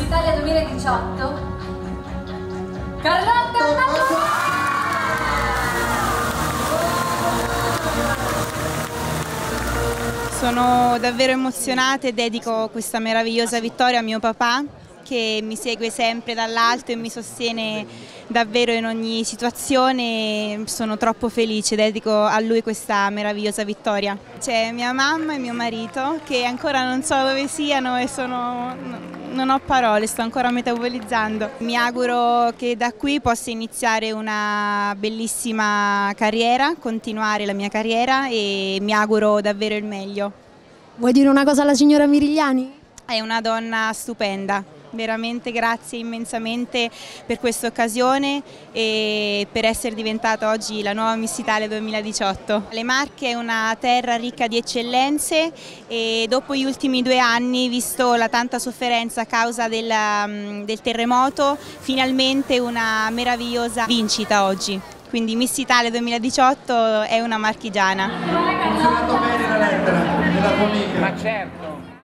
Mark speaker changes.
Speaker 1: Italia 2018, Carlotta Mazzoni!
Speaker 2: Sono davvero emozionata e dedico questa meravigliosa vittoria a mio papà, che mi segue sempre dall'alto e mi sostiene davvero in ogni situazione. Sono troppo felice, dedico a lui questa meravigliosa vittoria. C'è mia mamma e mio marito che ancora non so dove siano e non ho parole, sto ancora metabolizzando. Mi auguro che da qui possa iniziare una bellissima carriera, continuare la mia carriera e mi auguro davvero il meglio.
Speaker 3: Vuoi dire una cosa alla signora Mirigliani?
Speaker 2: È una donna stupenda, veramente grazie immensamente per questa occasione e per essere diventata oggi la nuova Miss Italia 2018. Le Marche è una terra ricca di eccellenze e dopo gli ultimi 2 anni, visto la tanta sofferenza a causa del terremoto, finalmente una meravigliosa vincita oggi. Quindi Miss Italia 2018 è una marchigiana.
Speaker 4: Ha funzionato bene la lettera della tua amica?
Speaker 5: Ma certo.